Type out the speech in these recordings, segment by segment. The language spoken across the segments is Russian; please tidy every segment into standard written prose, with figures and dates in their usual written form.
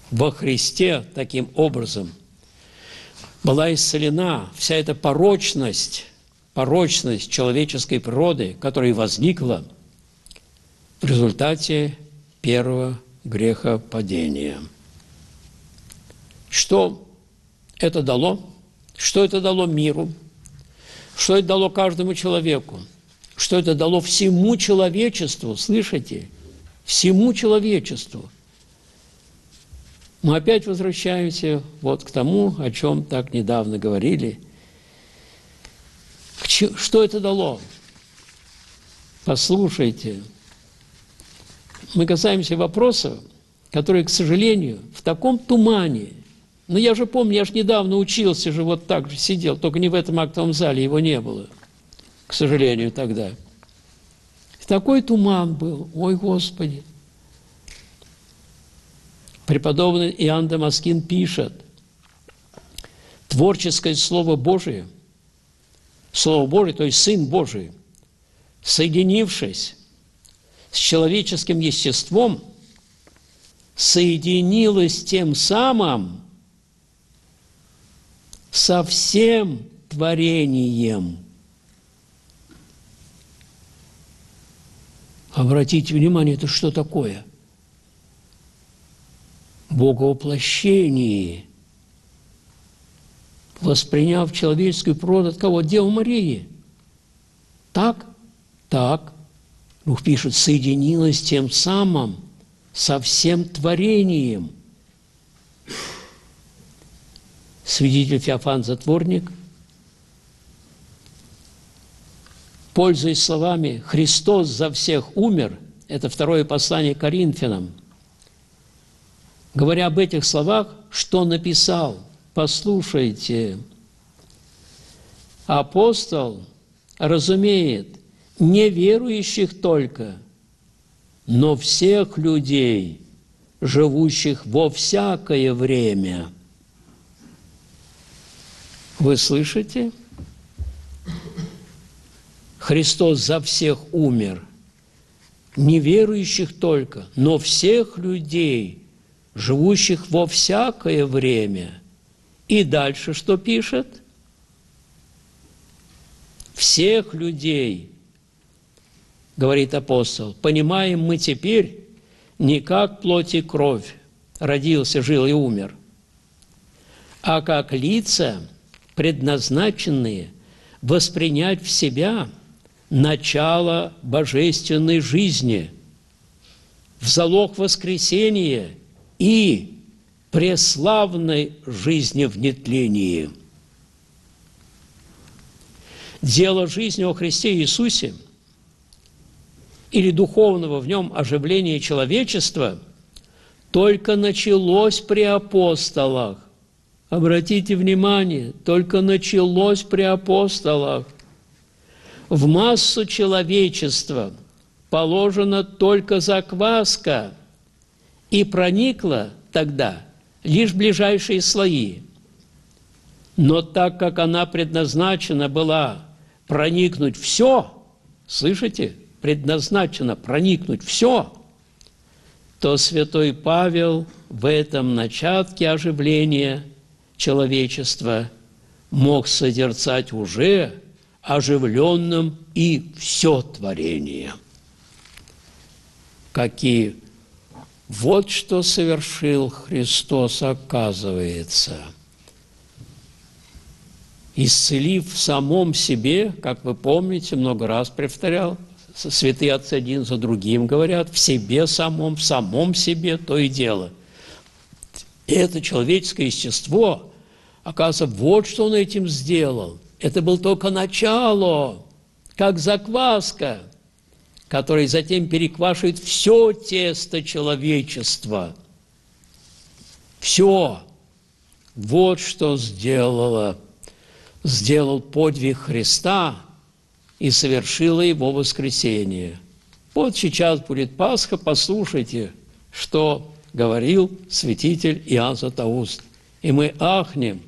во Христе таким образом была исцелена вся эта порочность человеческой природы, которая возникла в результате первого грехопадения. Что это дало? Что это дало миру? Что это дало каждому человеку? Что это дало всему человечеству? Слышите? Всему человечеству. Мы опять возвращаемся вот к тому, о чем так недавно говорили. Что это дало? Послушайте. Мы касаемся вопросов, которые, к сожалению, в таком тумане. Но я же помню, я же недавно учился же, вот так же сидел, только не в этом актовом зале, его не было, к сожалению, тогда. Такой туман был, ой, Господи. Преподобный Иоанн Дамаскин пишет: творческое Слово Божие, то есть Сын Божий, соединившись с человеческим естеством, соединилось тем самым со всем творением. Обратите внимание, это что такое? Боговоплощение, восприняв человеческую природу от кого? Девы Марии. Так? Так. Дух пишет, соединилась тем самым со всем творением. Святитель Феофан Затворник, пользуясь словами «Христос за всех умер», это второе послание к Коринфянам, говоря об этих словах, что написал? Послушайте. Апостол разумеет не верующих только, но всех людей, живущих во всякое время. Вы слышите? Христос за всех умер. Не верующих только, но всех людей, живущих во всякое время. И дальше что пишет? Всех людей, говорит апостол, понимаем мы теперь не как плоть и кровь, родился, жил и умер, а как лица, предназначенные воспринять в себя начало божественной жизни, в залог воскресения и преславной жизни в нетлении. Дело жизни о Христе Иисусе или духовного в нем оживления человечества только началось при апостолах. Обратите внимание, только началось при апостолах. В массу человечества положена только закваска, и проникла тогда лишь ближайшие слои. Но так как она предназначена была проникнуть все, слышите, предназначена проникнуть все, то святой Павел в этом начатке оживления человечества мог созерцать уже оживленным и все творение. Какие вот что совершил Христос, оказывается, исцелив в самом себе, как вы помните, много раз повторял, святые отцы один за другим говорят, в себе самом, в самом себе то и дело. И это человеческое естество, оказывается, вот что он этим сделал. Это было только начало, как закваска, которая затем переквашивает все тесто человечества. Все. Вот что сделал подвиг Христа и совершило его воскресение. Вот сейчас будет Пасха, послушайте, что говорил святитель Иоанн Златоуст. И мы ахнем.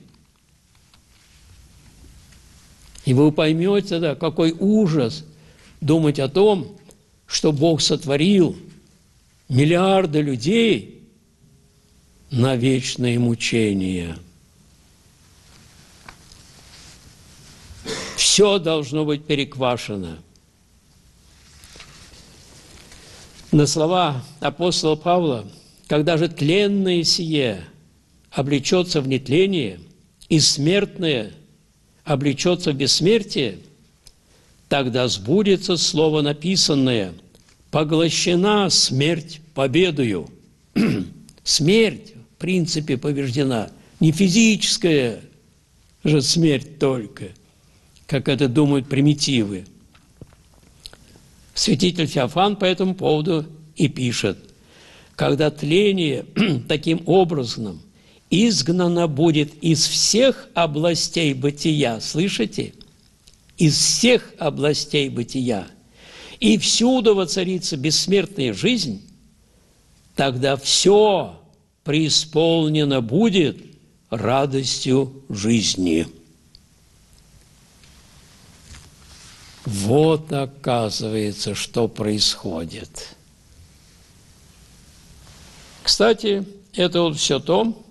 И вы поймете, да, какой ужас думать о том, что Бог сотворил миллиарды людей, на вечные мучения. Все должно быть переквашено. На слова апостола Павла: «Когда же тленное сие облечется в нетление, и смертное облечется в бессмертие, тогда сбудется слово написанное: поглощена смерть победою». Смерть, в принципе, побеждена. Не физическая же смерть только, как это думают примитивы. Святитель Феофан по этому поводу и пишет: «Когда тление таким образом изгнано будет из всех областей бытия», слышите? Из всех областей бытия, и всюду воцарится бессмертная жизнь, тогда все преисполнено будет радостью жизни. Вот, оказывается, что происходит. Кстати, это вот все то,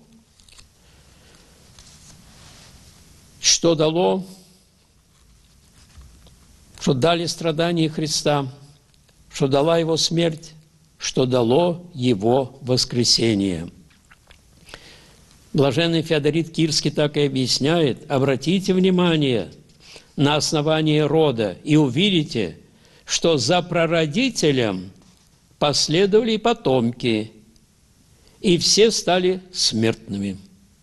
что дали страдания Христа, что дала Его смерть, что дало Его воскресение. Блаженный Феодорит Кирский так и объясняет: обратите внимание на основание рода и увидите, что за прародителем последовали потомки, и все стали смертными,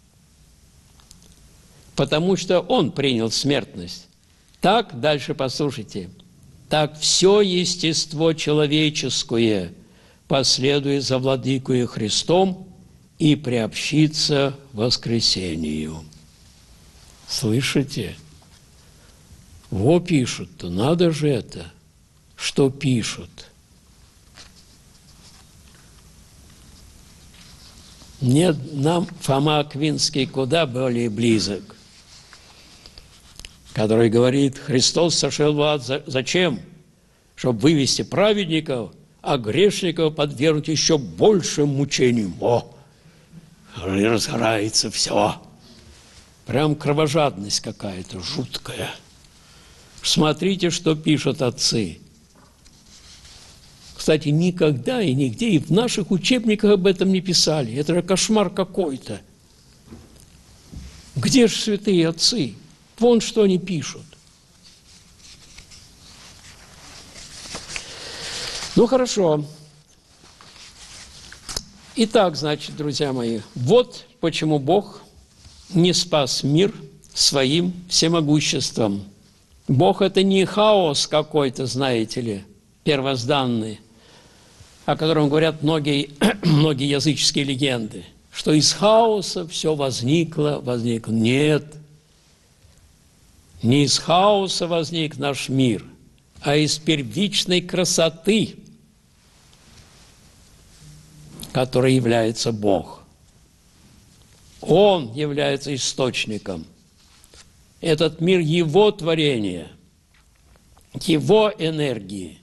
потому что он принял смертность. Так, дальше послушайте, так все естество человеческое последует за Владыкою Христом и приобщится воскресению. Слышите? Во пишут-то, надо же это, что пишут. Нет, нам Фома Аквинский куда более близок, который говорит: Христос сошел в ад зачем? Чтобы вывести праведников, а грешников подвергнуть еще большим мучениям. О, разгорается все. Прям кровожадность какая-то жуткая. Смотрите, что пишут отцы. Кстати, никогда и нигде и в наших учебниках об этом не писали. Это же кошмар какой-то. Где же святые отцы? Вон что они пишут. Ну, хорошо. Итак, значит, друзья мои, вот почему Бог не спас мир своим всемогуществом. Бог – это не хаос какой-то, знаете ли, первозданный, о котором говорят многие языческие легенды, что из хаоса все возникло. Нет, не из хаоса возник наш мир, а из первичной красоты, которой является Бог. Он является источником. Этот мир – Его творение, Его энергии.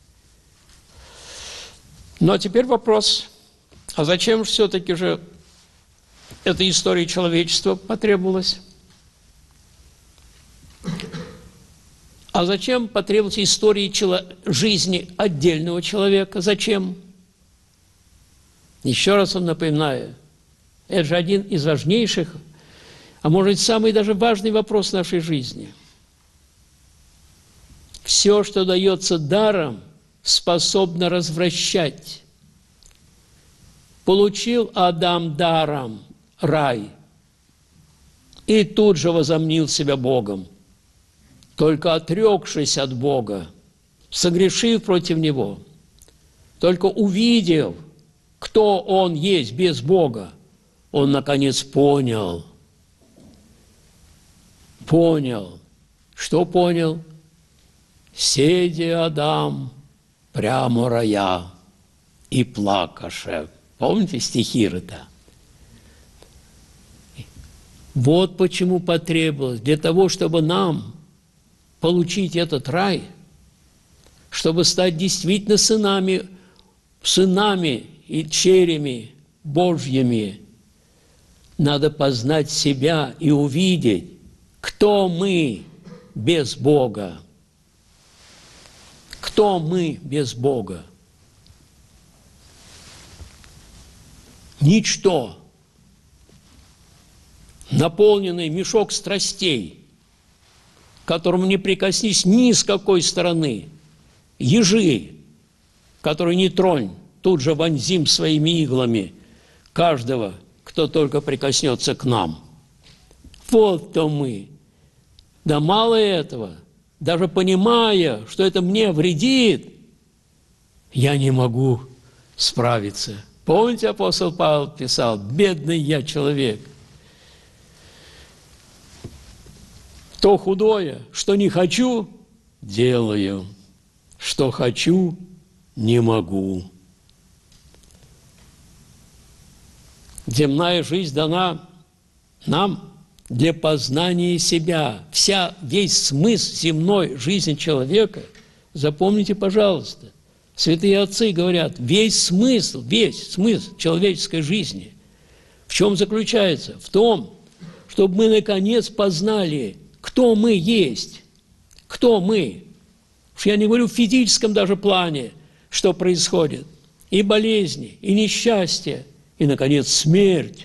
Но теперь вопрос, а зачем все-таки же эта история человечества потребовалась? А зачем потребовалась история жизни отдельного человека? Зачем? Еще раз вам напоминаю, это же один из важнейших, а может быть, самый даже важный вопрос нашей жизни. Все, что дается даром, способно развращать. Получил Адам даром рай и тут же возомнил себя Богом, только отрекшись от Бога, согрешив против Него, только увидев, кто Он есть без Бога, он, наконец, понял. Что понял? «Седи, Адам, прямо рая и плакаше». Помните стихи-то? Вот почему потребовалось, для того, чтобы нам получить этот рай, чтобы стать действительно сынами и черями Божьими, Надо познать себя и увидеть, кто мы без Бога. Кто мы без Бога? Ничто. Наполненный мешок страстей, к которому не прикоснись ни с какой стороны. Ежи, которые не тронь, тут же вонзим своими иглами каждого, кто только прикоснется к нам. Вот кто мы. Да мало этого, даже понимая, что это мне вредит, я не могу справиться. Помните, апостол Павел писал: «Бедный я человек». То худое, что не хочу, делаю, что хочу, не могу. Земная жизнь дана нам для познания себя. Весь смысл земной жизни человека, запомните, пожалуйста, святые отцы говорят, весь смысл человеческой жизни в чем заключается? В том, чтобы мы наконец познали, кто мы есть, кто мы. Уж я не говорю в физическом даже плане, что происходит. И болезни, и несчастье, и, наконец, смерть.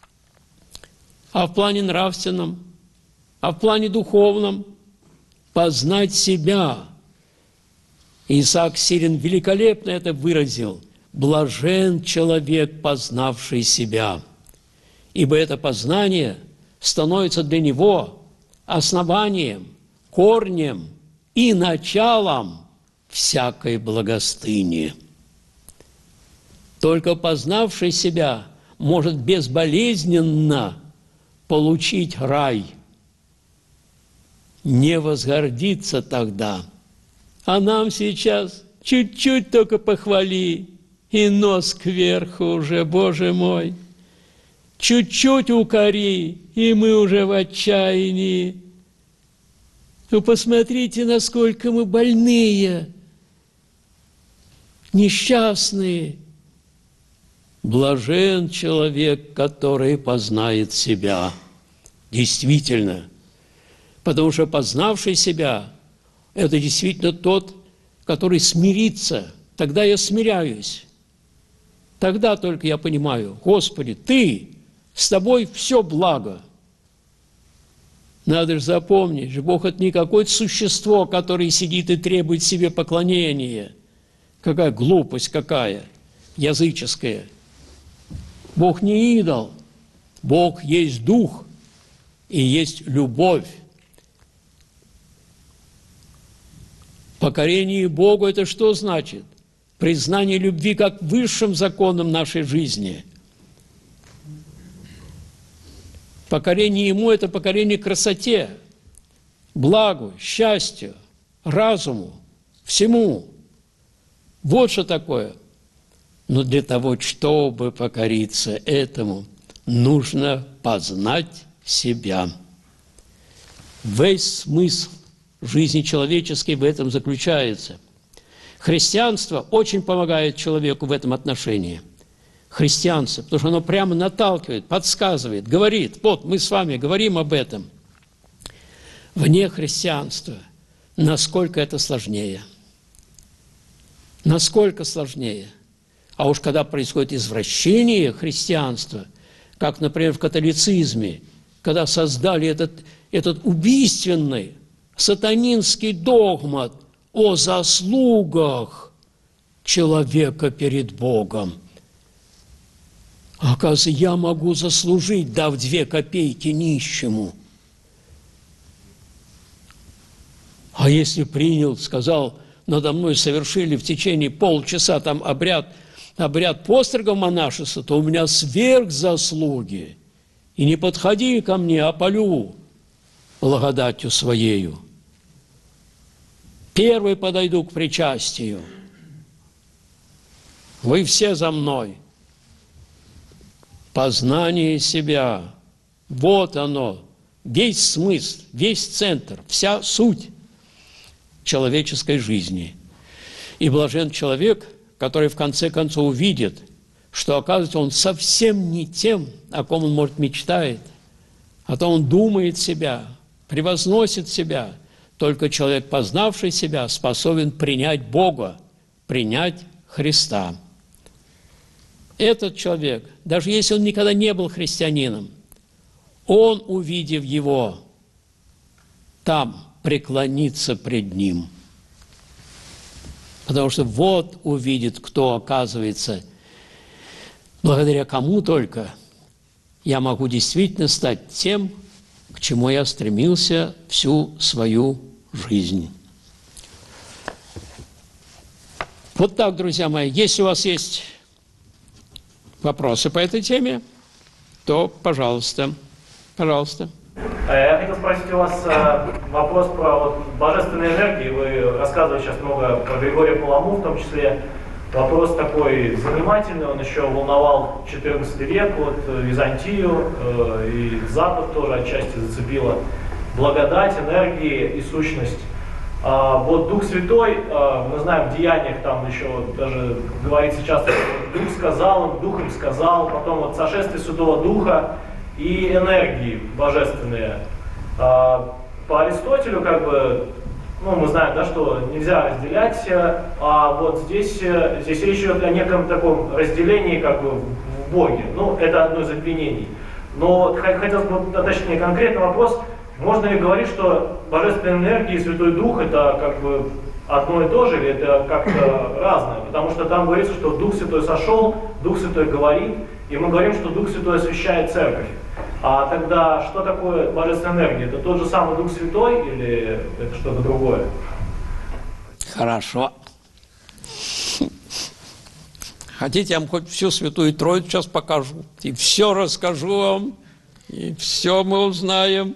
А в плане нравственном, а в плане духовном познать себя. Исаак Сирин великолепно это выразил. «Блажен человек, познавший себя». Ибо это познание становится для него основанием, корнем и началом всякой благостыни. Только познавший себя может безболезненно получить рай. Не возгордиться тогда. А нам сейчас чуть-чуть только похвали, и нос кверху уже, Боже мой. Чуть-чуть укори, и мы уже в отчаянии. Ну, посмотрите, насколько мы больные, несчастные. Блажен человек, который познает себя. Действительно. Потому что познавший себя, это действительно тот, который смирится. Тогда я смиряюсь. Тогда только я понимаю: Господи, Ты, с Тобой все благо. Надо же запомнить, что Бог – это не какое-то существо, которое сидит и требует себе поклонения. Какая глупость какая, языческая. Бог не идол. Бог есть Дух и есть любовь. Покорение Богу – это что значит? Признание любви как высшим законом нашей жизни. Покорение Ему – это покорение красоте, благу, счастью, разуму, всему. Вот что такое. Но для того, чтобы покориться этому, нужно познать себя. Весь смысл жизни человеческой в этом заключается. Христианство очень помогает человеку в этом отношении. Христианство, потому что оно прямо наталкивает, подсказывает, говорит. Вот мы с вами говорим об этом. Вне христианства насколько это сложнее. Насколько сложнее. А уж когда происходит извращение христианства, как, например, в католицизме, когда создали этот убийственный сатанинский догмат о заслугах человека перед Богом. Оказывается, я могу заслужить, дав 2 копейки нищему. А если принял, сказал, надо мной совершили в течение полчаса там обряд постригов монашества, то у меня сверхзаслуги. И не подходи ко мне, опалю благодатью своею. Первый подойду к причастию. Вы все за мной. Познание себя. Вот оно. Весь смысл, весь центр, вся суть человеческой жизни. И блажен человек, который в конце концов увидит, что, оказывается, он совсем не тем, о ком он, может, мечтает, а то он думает себя, превозносит себя. Только человек, познавший себя, способен принять Бога, принять Христа. Этот человек, даже если он никогда не был христианином, он, увидев его, там преклонится пред ним. Потому что вот увидит, кто, оказывается, благодаря кому только я могу действительно стать тем, к чему я стремился всю свою жизнь. Вот так, друзья мои. Если у вас есть вопросы по этой теме, то, пожалуйста, пожалуйста. Я хотел спросить у вас вопрос про божественные энергии. Вы рассказывали сейчас много про Григория Паламу, в том числе. Вопрос такой занимательный, он еще волновал XIV век, вот Византию, и Запад тоже отчасти зацепило. Благодать, энергии и сущность. Вот Дух Святой, мы знаем в Деяниях, там еще даже говорится часто, что Дух сказал им, Дух им сказал, потом вот сошествие Святого Духа и энергии божественные. По Аристотелю, как бы, ну, мы знаем, да, что нельзя разделять, а вот здесь речь идет о неком таком разделении как бы в Боге. Ну, это одно из обвинений. Но хотелось бы уточнить конкретный вопрос. Можно ли говорить, что божественная энергия и Святой Дух это как бы одно и то же, или это как-то разное? Потому что там говорится, что Дух Святой сошел, Дух Святой говорит, и мы говорим, что Дух Святой освящает Церковь. А тогда что такое божественная энергия? Это тот же самый Дух Святой или это что-то другое? Хорошо. Хотите, я вам хоть всю Святую Троицу сейчас покажу, и все расскажу вам, и все мы узнаем.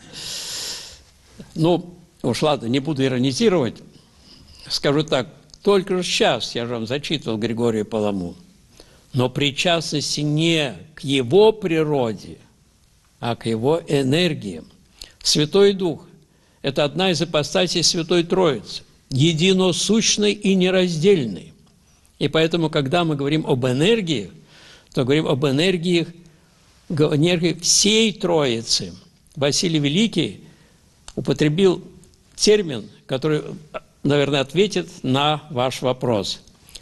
Ну, уж ладно, не буду иронизировать. Скажу так, только сейчас я же вам зачитывал Григория Паламу, но причастности не к его природе, а к его энергиям. Святой Дух – это одна из ипостасей Святой Троицы, единосущной и нераздельной. И поэтому, когда мы говорим об энергии, то говорим об энергии всей Троицы. Василий Великий употребил термин, который, наверное, ответит на ваш вопрос.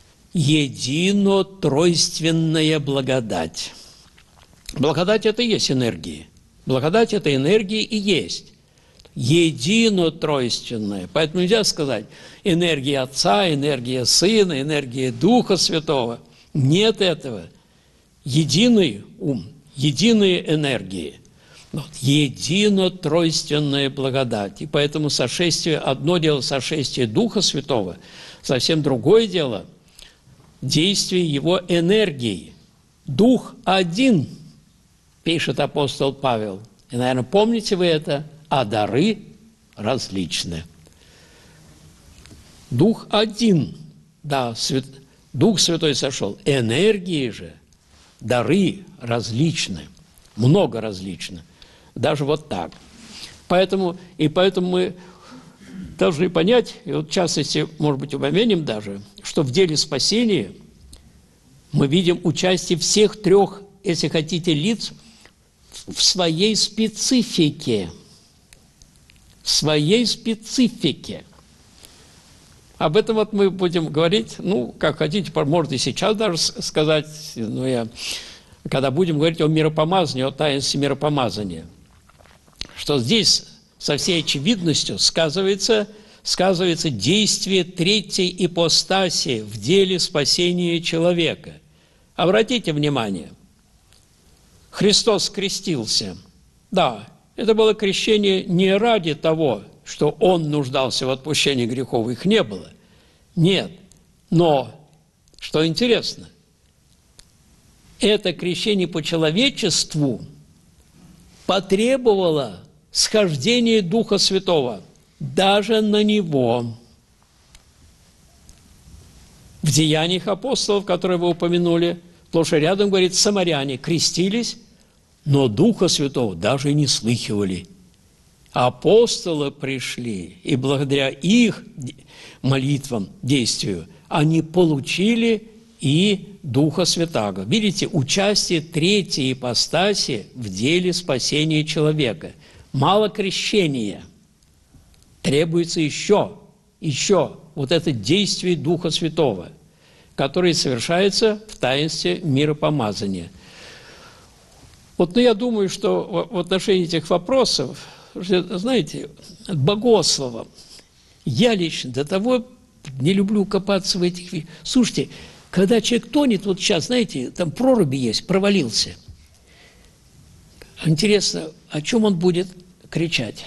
Единотройственная благодать. Благодать – это и есть энергия. Благодать – это энергия и есть. Единотройственная. Поэтому нельзя сказать энергия Отца, энергия Сына, энергия Духа Святого. Нет этого. Единый ум, единые энергии. Вот. Единотройственная благодать. И поэтому сошествие, одно дело сошествие Духа Святого, совсем другое дело действие Его энергии. Дух один, пишет апостол Павел. И, наверное, помните вы это, а дары различны. Дух один, да, Дух Святой сошел. Энергии же, дары различны, много различны. Даже вот так. Поэтому мы должны понять, и вот в частности, может быть, упомянем даже, что в деле спасения мы видим участие всех трех, если хотите, лиц в своей специфике. В своей специфике. Об этом вот мы будем говорить, ну, как хотите, может и сейчас даже сказать, но когда будем говорить о миропомазании, о таинстве миропомазания, что здесь со всей очевидностью сказывается действие третьей ипостаси в деле спасения человека. Обратите внимание, Христос крестился. Да, это было крещение не ради того, что Он нуждался в отпущении грехов, их не было. Нет, но, что интересно, это крещение по человечеству потребовало схождения Духа Святого даже на Него. В Деяниях апостолов, которые вы упомянули, сплошь и рядом говорит, самаряне крестились, но Духа Святого даже и не слыхивали. Апостолы пришли, и благодаря их молитвам, действию, они получили и Духа Святаго. Видите, участие третьей ипостаси в деле спасения человека. Мало крещения. Требуется еще вот это действие Духа Святого, которое совершается в таинстве миропомазания. Вот, я думаю, что в отношении этих вопросов, знаете, богословом, я лично до того не люблю копаться в этих вещах. Слушайте, когда человек тонет, вот сейчас, знаете, там проруби есть, провалился. Интересно, о чем он будет кричать?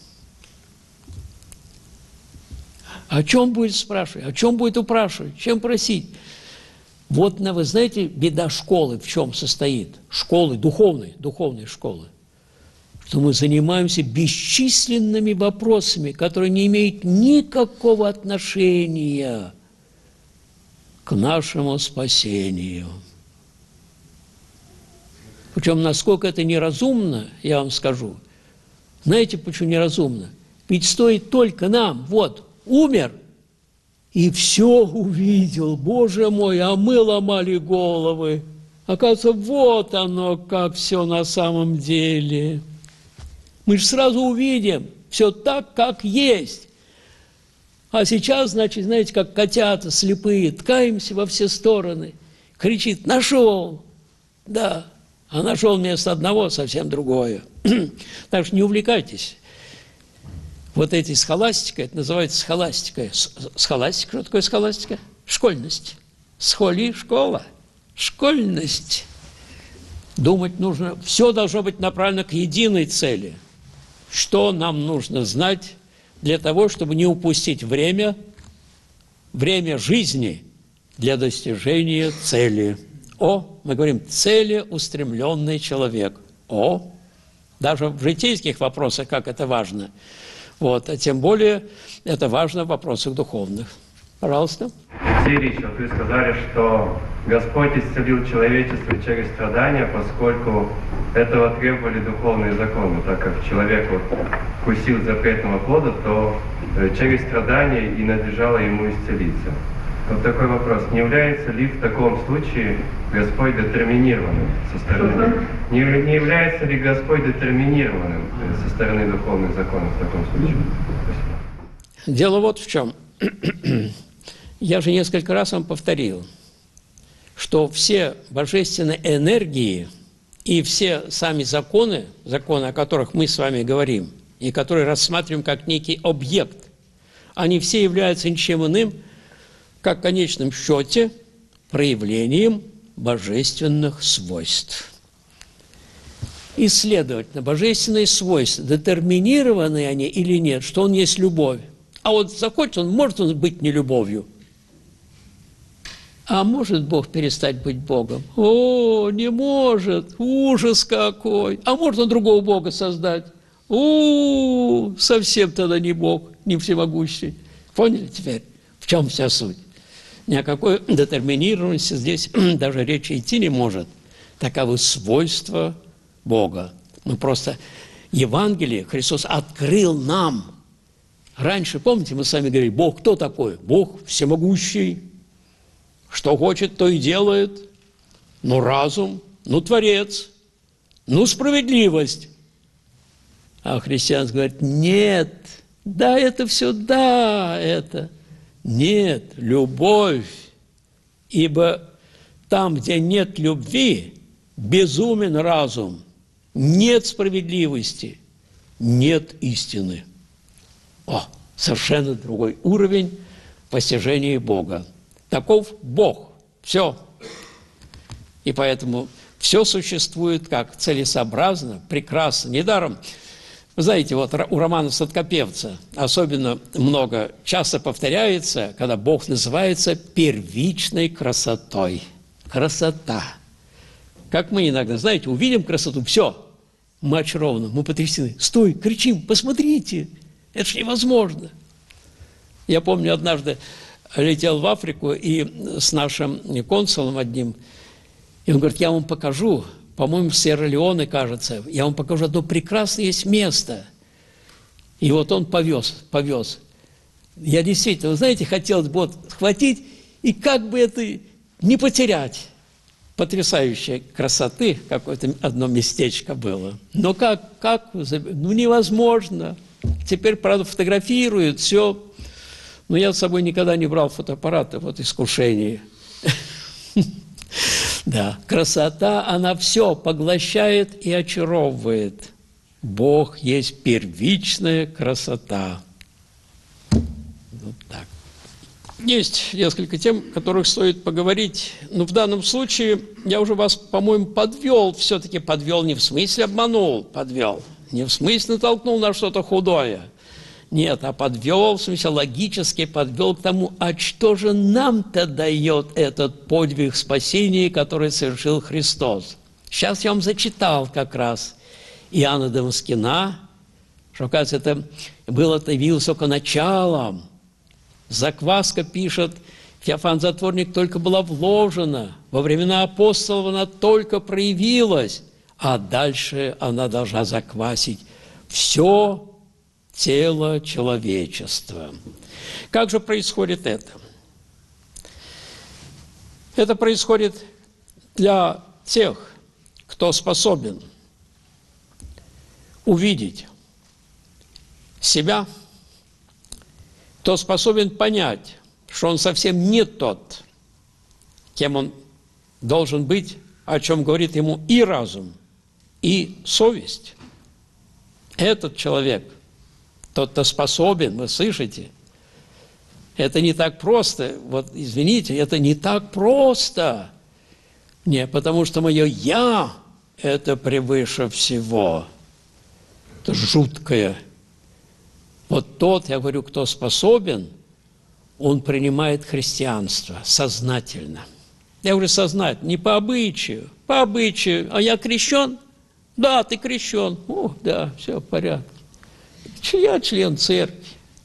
О чем будет спрашивать? О чем будет упрашивать? Чем просить? Вот, вы знаете, беда школы в чем состоит? Школы, духовной школы. Что мы занимаемся бесчисленными вопросами, которые не имеют никакого отношения к нашему спасению. Причем, насколько это неразумно, я вам скажу. Знаете, почему неразумно? Ведь стоит только нам, умер, и все увидел. Боже мой, а мы ломали головы. Оказывается, вот оно, как все на самом деле. Мы же сразу увидим все так, как есть. А сейчас, значит, знаете, как котята слепые, ткаемся во все стороны. Кричит: нашел. Да, а нашел вместо одного совсем другое. Так что не увлекайтесь. Вот эти схоластика, это называется схоластика. Схоластика, что такое схоластика? Школьность. Схоли, школа. Школьность. Думать нужно, все должно быть направлено к единой цели. Что нам нужно знать для того, чтобы не упустить время жизни для достижения цели. Мы говорим, целеустремленный человек. Даже в житейских вопросах, как это важно. А тем более это важно в вопросах духовных. Пожалуйста. Алексей Ильич, вы сказали, что Господь исцелил человечество через страдания, поскольку этого требовали духовные законы. Так как человек вкусил запретного плода, то через страдания и надлежало ему исцелиться. Вот такой вопрос. Не является ли в таком случае Господь детерминированным со стороны? Не является ли Господь детерминированным со стороны духовных законов в таком случае? Спасибо. Дело вот в чем. Я же несколько раз вам повторил, что все божественные энергии и все сами законы, о которых мы с вами говорим, и которые рассматриваем как некий объект, они все являются ничем иным, как в конечном счете проявлением божественных свойств. И, следовательно, божественные свойства, детерминированы они или нет, что он есть любовь. А захочет может он быть не любовью. А может Бог перестать быть Богом? Не может, ужас какой. А может он другого Бога создать? Совсем тогда не Бог, не всемогущий. Поняли теперь, в чем вся суть? Ни о какой детерминированности здесь даже речи идти не может. Таковы свойства Бога. Просто Евангелие Христос открыл нам. Раньше, помните, мы с вами говорили, Бог кто такой? Бог всемогущий. Что хочет, то и делает. Разум, Творец, справедливость. А христианство говорит, нет, да, это все, да, это. Нет, любовь, ибо там, где нет любви, безумен разум, нет справедливости, нет истины. Совершенно другой уровень постижения Бога. Таков Бог. Все. И поэтому все существует как целесообразно, прекрасно. Недаром, вы знаете, у Романа Сладкопевца особенно много, часто повторяется, когда Бог называется первичной красотой. Красота. Как мы иногда, знаете, увидим красоту, все, мы очарованы, мы потрясены. Стой, кричим, посмотрите, это же невозможно. Я помню, однажды летел в Африку и с нашим консулом одним, и он говорит, я вам покажу, по-моему, в Сьерра-Леоне, кажется, я вам покажу одно прекрасное есть место. И он повез. Я действительно, вы знаете, хотелось бы схватить и как бы это не потерять потрясающей красоты, какое-то одно местечко было. Но как? Ну, невозможно. Теперь, правда, фотографируют все. Но я с собой никогда не брал фотоаппарата, вот искушение. Да, красота, она все поглощает и очаровывает. Бог есть первичная красота. Вот так. Есть несколько тем, о которых стоит поговорить. Но в данном случае я уже вас, по-моему, подвел. Все-таки подвел не в смысле обманул, подвел. Не в смысле натолкнул на что-то худое. Нет, а подвел, в смысле логически подвел к тому, а что же нам-то дает этот подвиг спасения, который совершил Христос. Сейчас я вам зачитал как раз Иоанна Дамаскина, что, оказывается, это явилось только началом. Закваска пишет, Феофан Затворник только была вложена, во времена апостолов она только проявилась, а дальше она должна заквасить все тело человечества. Как же происходит это? Это происходит для тех, кто способен увидеть себя, кто способен понять, что он совсем не тот, кем он должен быть, о чем говорит ему и разум, и совесть. Этот человек, тот, кто способен, вы слышите, это не так просто, вот извините, это не так просто. Не, потому что мое «я» – это превыше всего. Это жуткое. Вот тот, я говорю, кто способен, он принимает христианство сознательно. Я говорю сознательно, не по обычаю. По обычаю. А я крещен? Да, ты крещен. О, да, все в порядке. Я член церкви.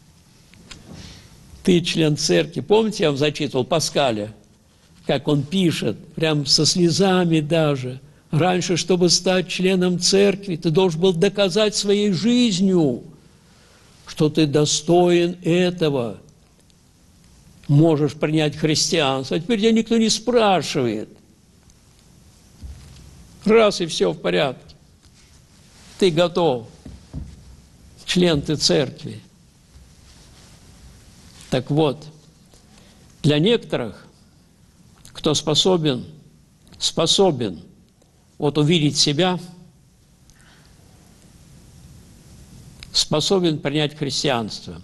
Ты член церкви. Помните, я вам зачитывал Паскаля, как он пишет, прям со слезами даже. Раньше, чтобы стать членом церкви, ты должен был доказать своей жизнью, что ты достоин этого. Можешь принять христианство. А теперь тебя никто не спрашивает. Раз и все в порядке. Ты готов. Член ты церкви. Так вот, для некоторых, кто способен вот увидеть себя, способен принять христианство.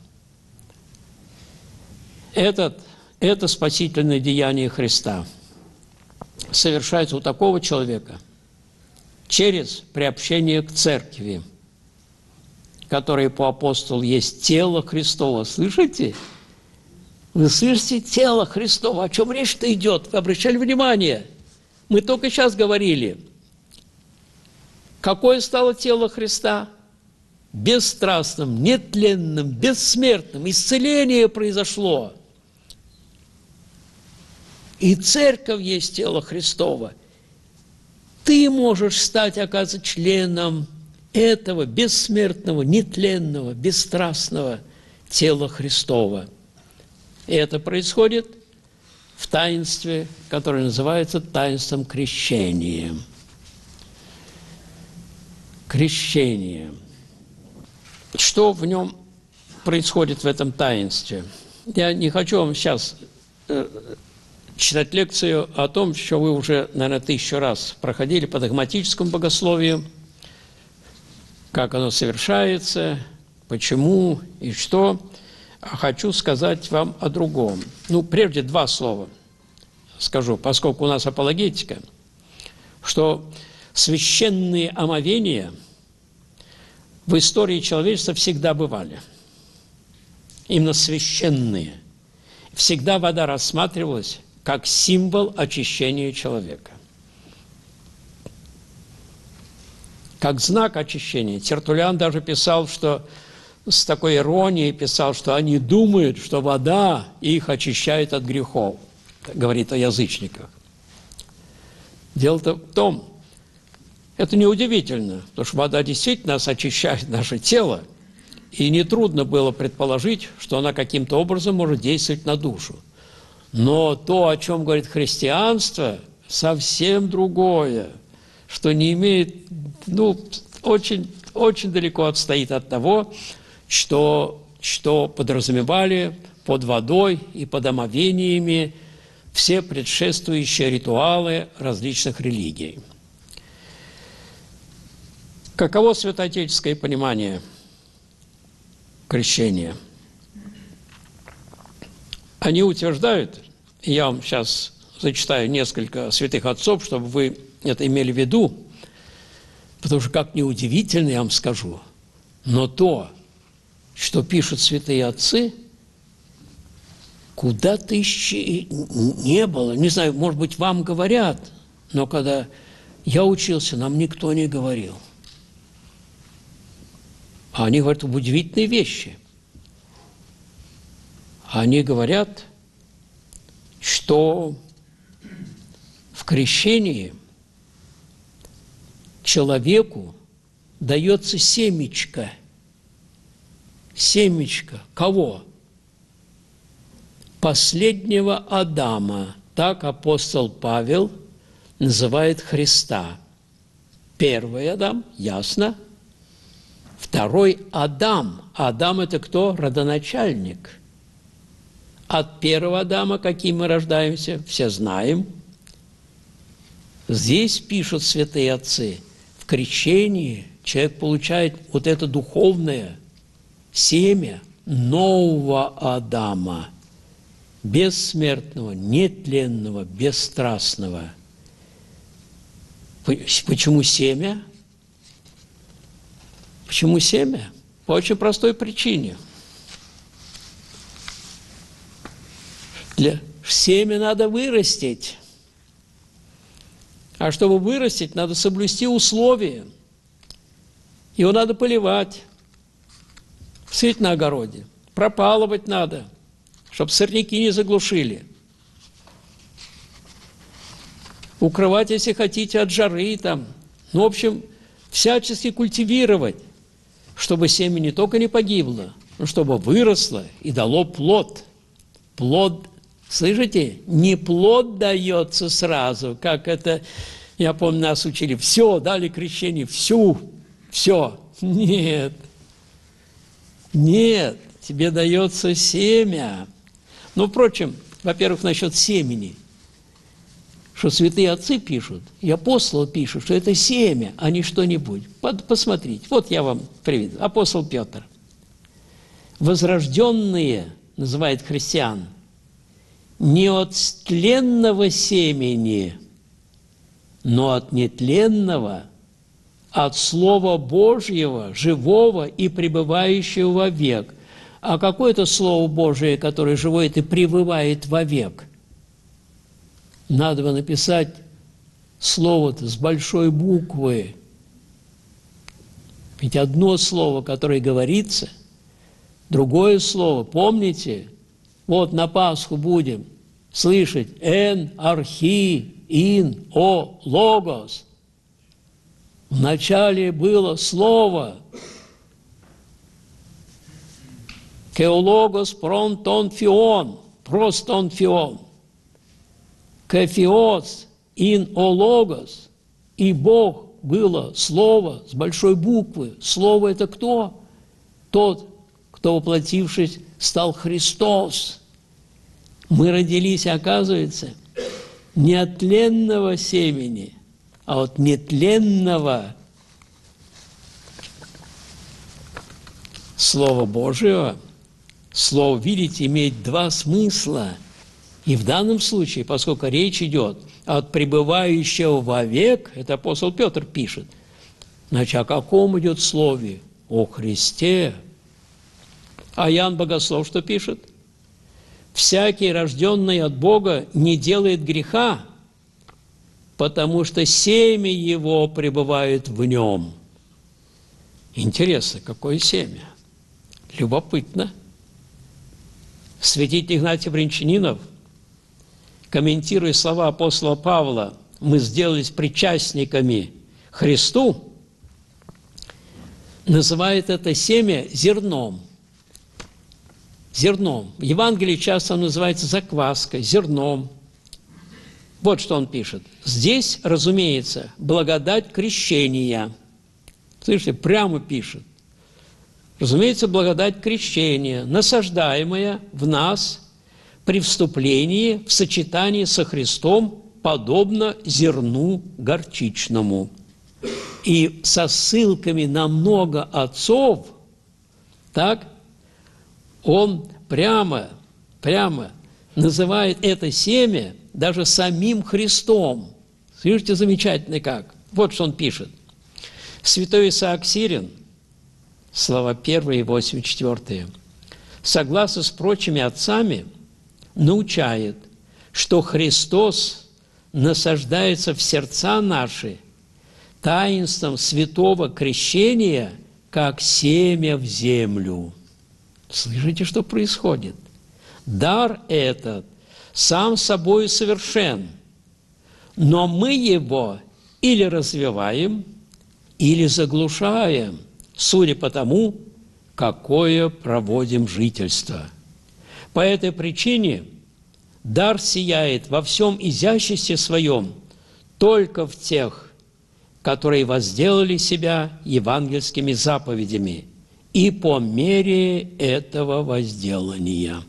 Это спасительное деяние Христа совершается у такого человека через приобщение к церкви, которая по апостолу есть тело Христово. Слышите? Вы слышите? Тело Христово. О чем речь-то идет? Вы обращали внимание? Мы только сейчас говорили. Какое стало тело Христа? Бесстрастным, нетленным, бессмертным. Исцеление произошло. И церковь есть тело Христово. Ты можешь стать, оказывается, членом этого бессмертного, нетленного, бесстрастного тела Христова. И это происходит в таинстве, которое называется таинством крещения. Крещение. Что в нем происходит в этом таинстве? Я не хочу вам сейчас читать лекцию о том, что вы уже, наверное, 1000 раз проходили по догматическому богословию, как оно совершается, почему и что. Хочу сказать вам о другом. Ну, прежде 2 слова скажу, поскольку у нас апологетика, что священные омовения в истории человечества всегда бывали. Именно священные. Всегда вода рассматривалась как символ очищения человека. Как знак очищения. Тертуллиан даже писал, что с такой иронией писал, что они думают, что вода их очищает от грехов. Говорит о язычниках. Дело-то в том, это неудивительно, потому что вода действительно нас очищает наше тело, и нетрудно было предположить, что она каким-то образом может действовать на душу. Но то, о чем говорит христианство, совсем другое, что не имеет, очень, очень далеко отстоит от того, что подразумевали под водой и под омовениями все предшествующие ритуалы различных религий. Каково святоотеческое понимание крещения? Они утверждают, и я вам сейчас зачитаю несколько святых отцов, чтобы вы это имели в виду, потому что, как ни удивительно, я вам скажу, но то, что пишут святые отцы, куда-то не было. Не знаю, может быть, вам говорят, но когда я учился, нам никто не говорил. А они говорят об удивительные вещи. Они говорят, что в крещении человеку дается семечко. Семечко кого? Последнего Адама. Так апостол Павел называет Христа. Первый Адам, ясно. Второй Адам. Адам – это кто? Родоначальник. От первого Адама, каким мы рождаемся, все знаем. Здесь пишут святые отцы, в крещении человек получает вот это духовное семя нового Адама, бессмертного, нетленного, бесстрастного. Почему семя? Почему семя? По очень простой причине. Семя надо вырастить. А чтобы вырастить, надо соблюсти условия. Его надо поливать, сеять на огороде, пропалывать надо, чтобы сорняки не заглушили. Укрывать, если хотите, от жары там. В общем, всячески культивировать, чтобы семя не только не погибло, но чтобы выросло и дало плод. Плод, слышите, не плод дается сразу, как это, я помню, нас учили, все, дали крещение, все. Нет, тебе дается семя. Ну, впрочем, во-первых, насчет семени, что святые отцы пишут, и апостолы пишут, что это семя, а не что-нибудь. Посмотрите, вот я вам приведу. Апостол Петр. Возрожденные, называет христиан, не от тленного семени, но от нетленного, от Слова Божьего, живого и пребывающего вовек. А какое это Слово Божие, которое живое и пребывает вовек? Надо бы написать слово-то с большой буквы. Ведь одно слово, которое говорится, другое слово, помните, вот на Пасху будем слышать «эн, архи, ин, о, логос». Вначале было слово «кеологос пронтон фион», «простон фион», «кефиос, ин, о, логос», и Бог было слово с большой буквы. Слово – это кто? Тот, кто, воплотившись, стал Христос. Мы родились, оказывается, не от тленного семени, а от нетленного Слова Божьего. Слово, видите, имеет два смысла. И в данном случае, поскольку речь идет от пребывающего вовек, это апостол Петр пишет, значит, о каком идет слове? О Христе. А Иоанн Богослов что пишет? «Всякий, рожденный от Бога, не делает греха, потому что семя его пребывает в нем». Интересно, какое семя? Любопытно. Святитель Игнатий Брянчанинов, комментируя слова апостола Павла «мы сделались причастниками Христу», называет это семя зерном. Зерном. В Евангелии часто он называется закваской, зерном. Вот что он пишет. Здесь, разумеется, благодать крещения. Слышите, прямо пишет. Разумеется, благодать крещения, насаждаемая в нас при вступлении в сочетании со Христом, подобно зерну горчичному. И со ссылками на много отцов, так, он прямо называет это семя даже самим Христом. Слышите, замечательно как. Вот что он пишет. Святой Исаак Сирин, слова 1 и 84, согласно с прочими отцами, научает, что Христос насаждается в сердца наши таинством святого крещения, как семя в землю. Слышите, что происходит? Дар этот сам собой совершен, но мы его или развиваем, или заглушаем, судя по тому, какое проводим жительство. По этой причине дар сияет во всем изяществе своем только в тех, которые возделали себя евангельскими заповедями и по мере этого возделания.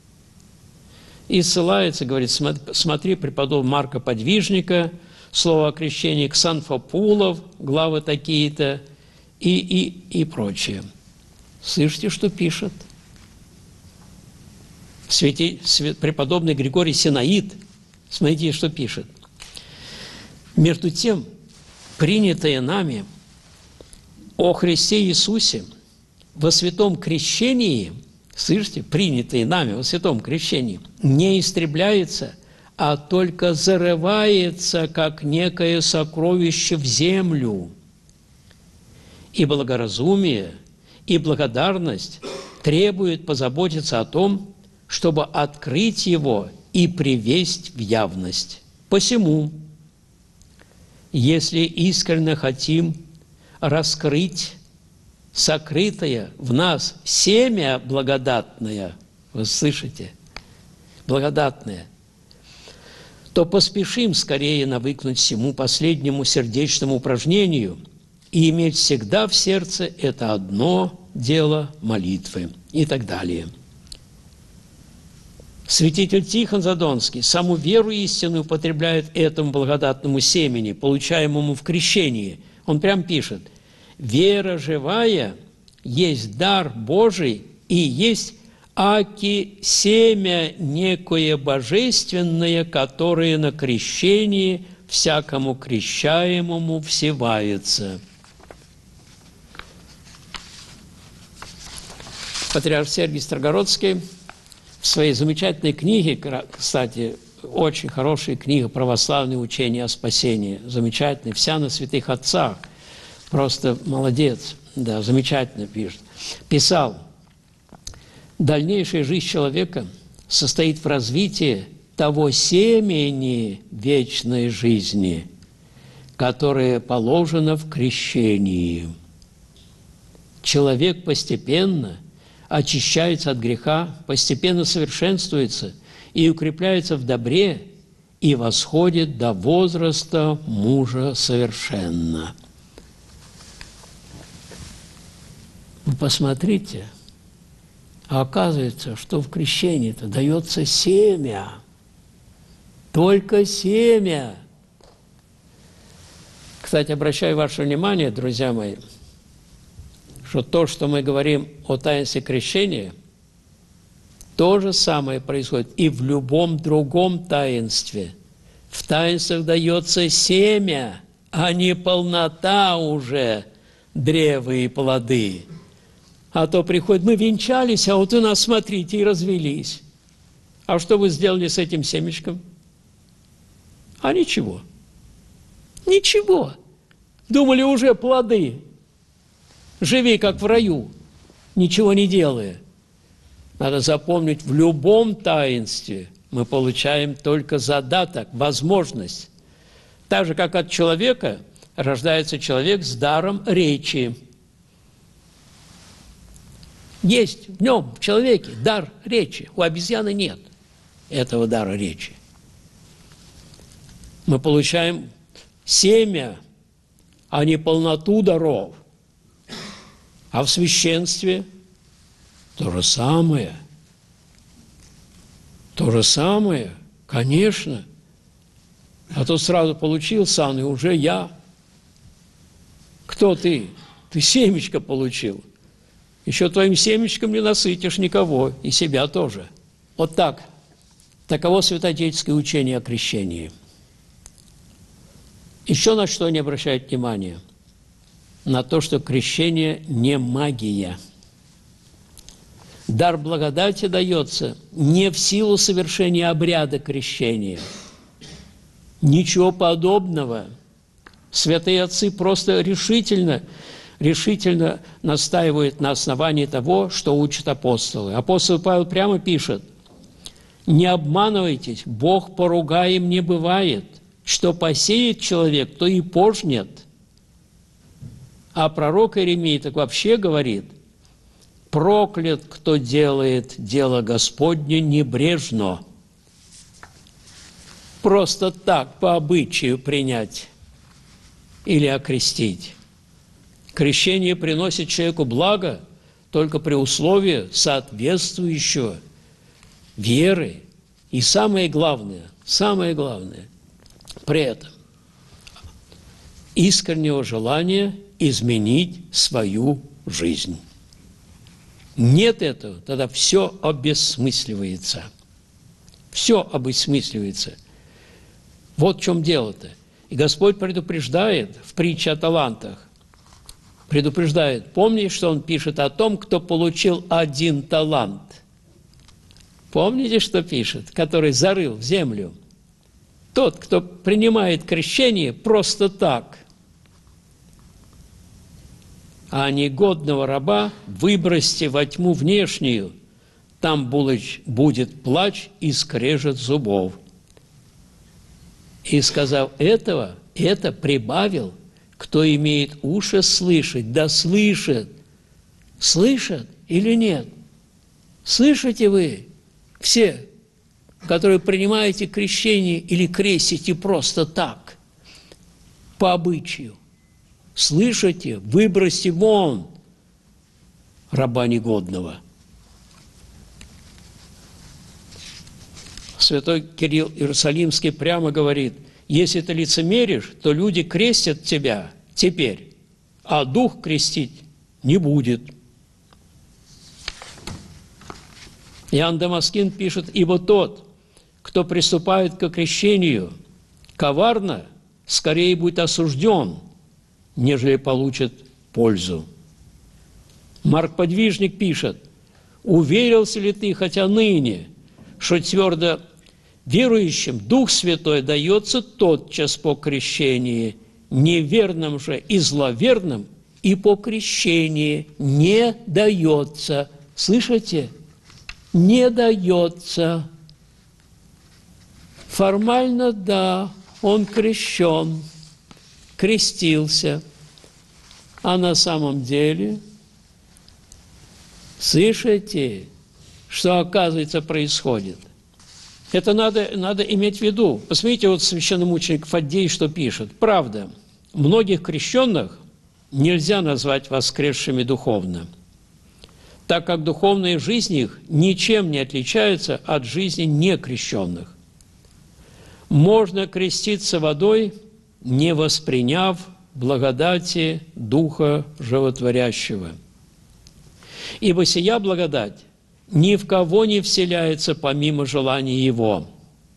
И ссылается, говорит, смотри, преподобного Марка Подвижника, слово о крещении, Ксанфопулов, главы такие-то, и прочее. Слышите, что пишет? Преподобный Григорий Синаид, смотрите, что пишет. Между тем, принятое нами о Христе Иисусе во святом крещении, слышите, принятые нами во святом крещении, не истребляется, а только зарывается, как некое сокровище в землю. И благоразумие, и благодарность требуют позаботиться о том, чтобы открыть его и привесть в явность. Посему, если искренне хотим раскрыть сокрытое в нас семя благодатное, вы слышите, благодатное, то поспешим скорее навыкнуть всему последнему сердечному упражнению и иметь всегда в сердце это одно дело молитвы и так далее. Святитель Тихон Задонский саму веру истинную употребляет этому благодатному семени, получаемому в крещении. Он прям пишет: «Вера живая есть дар Божий и есть аки семя некое божественное, которое на крещении всякому крещаемому всевается». Патриарх Сергий Строгородский в своей замечательной книге, кстати, очень хорошая книга «Православное учение о спасении», замечательная, вся на святых отцах, просто молодец, да, замечательно пишет, писал: «Дальнейшая жизнь человека состоит в развитии того семени вечной жизни, которое положено в крещении. Человек постепенно очищается от греха, постепенно совершенствуется и укрепляется в добре и восходит до возраста мужа совершенно». Вы посмотрите, а оказывается, что в крещении-то дается семя, только семя. Кстати, обращаю ваше внимание, друзья мои, что то, что мы говорим о таинстве крещения, то же самое происходит и в любом другом таинстве. В таинствах дается семя, а не полнота уже древа и плоды. А то приходит: мы венчались, а вот у нас, смотрите, и развелись. А что вы сделали с этим семечком? А ничего. Ничего. Думали, уже плоды. Живи, как в раю, ничего не делая. Надо запомнить, в любом таинстве мы получаем только задаток, возможность. Так же, как от человека рождается человек с даром речи. Есть в нем, в человеке, дар речи. У обезьяны нет этого дара речи. Мы получаем семя, а не полноту даров. А в священстве то же самое. То же самое, конечно. А то сразу получил сан, и уже я. Кто ты? Ты семечко получил. Еще твоим семечком не насытишь никого, и себя тоже. Вот так. Таково святоотеческое учение о крещении. Еще на что они обращают внимание? На то, что крещение не магия. Дар благодати дается не в силу совершения обряда крещения. Ничего подобного. Святые отцы просто решительно настаивают на основании того, что учат апостолы. Апостол Павел прямо пишет: «Не обманывайтесь, Бог поругаем не бывает. Что посеет человек, то и пожнет». А пророк Иеремия так вообще говорит: «Проклят, кто делает дело Господне небрежно». Просто так, по обычаю принять или окрестить. Крещение приносит человеку благо только при условии соответствующего веры. И самое главное, при этом искреннего желания изменить свою жизнь. Нет этого, тогда все обессмысливается. Все обессмысливается. Вот в чем дело-то. И Господь предупреждает в притче о талантах. Предупреждает. Помните, что Он пишет о том, кто получил один талант? Помните, что пишет? Который зарыл в землю. Тот, кто принимает крещение просто так. А негодного раба выбросьте во тьму внешнюю, там будет плач и скрежет зубов. И, сказав это прибавил: кто имеет уши слышать, да слышит. Слышат или нет? Слышите вы все, которые принимаете крещение или крестите просто так, по обычаю? Слышите? Выбросьте вон раба негодного. Святой Кирилл Иерусалимский прямо говорит: если ты лицемеришь, то люди крестят тебя теперь, а Дух крестить не будет. Иоанн Дамаскин пишет: ибо тот, кто приступает к крещению коварно, скорее будет осужден, нежели получит пользу. Марк Подвижник пишет: уверился ли ты, хотя ныне, что твердо верующим Дух Святой дается тотчас по крещении, неверным же и зловерным и по крещении не дается. Слышите? Не дается. Формально, да, он крещен, крестился, а на самом деле, слышите, что, оказывается, происходит? Это надо иметь в виду. Посмотрите, вот священномученик Фаддей что пишет. Правда, многих крещенных нельзя назвать воскресшими духовно, так как духовная жизнь их ничем не отличается от жизни некрещенных. Можно креститься водой, не восприняв благодати Духа Животворящего. Ибо сия благодать ни в кого не вселяется помимо желания Его.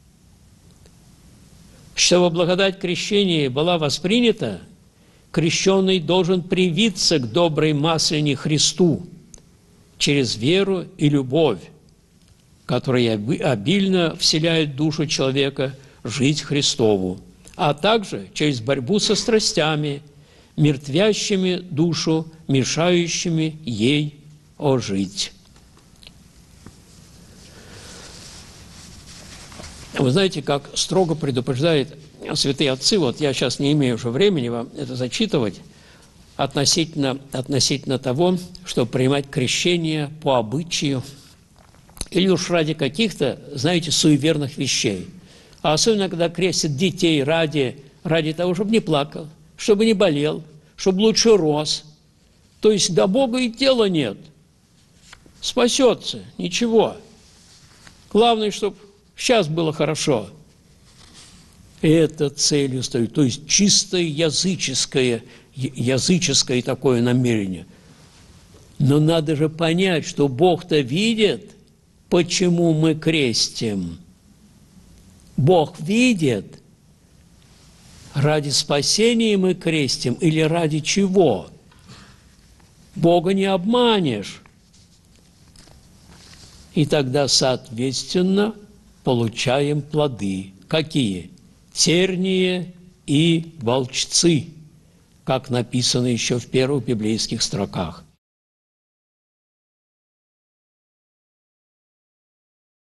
Чтобы благодать крещения была воспринята, крещенный должен привиться к доброй масляне Христу через веру и любовь, которая обильно вселяет в душу человека жить Христову, а также через борьбу со страстями, мертвящими душу, мешающими ей ожить. Вы знаете, как строго предупреждают святые отцы, вот я сейчас не имею уже времени вам это зачитывать, относительно того, чтобы принимать крещение по обычаю или уж ради каких-то, знаете, суеверных вещей. А особенно, когда крестят детей ради того, чтобы не плакал, чтобы не болел, чтобы лучше рос. То есть до Бога и дела нет. Спасется, ничего. Главное, чтобы сейчас было хорошо. Это целью стоит. То есть чистое языческое такое намерение. Но надо же понять, что Бог-то видит, почему мы крестим. Бог видит, ради спасения мы крестим или ради чего? Бога не обманешь. И тогда, соответственно, получаем плоды. Какие? Тернии и волчцы, как написано еще в первых библейских строках.